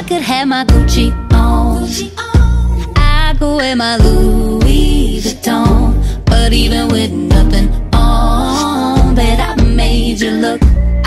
could have my Gucci on, I could wear my Louis Vuitton, but even with nothing on, bet I made you look.